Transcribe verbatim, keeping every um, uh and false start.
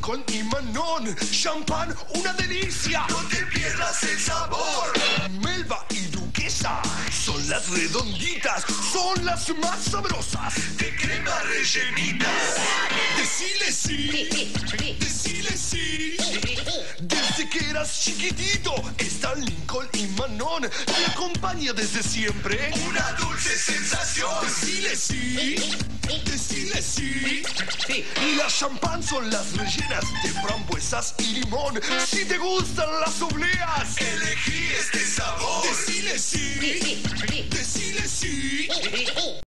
Lincoln y Manon. Champán, una delicia. No te pierdas el sabor. Melba y Duquesa son las redonditas, son las más sabrosas. De crema rellenitas. Decile sí, decile sí. Desde que eras chiquitito está Lincoln y Manon. Te acompaña desde siempre Una dulce sensación. Decile sí, decile sí. Y las champán son las rellenas de frambuesas y limón. Si te gustan las obleas, Elegí este sabor. decile sí, decile sí.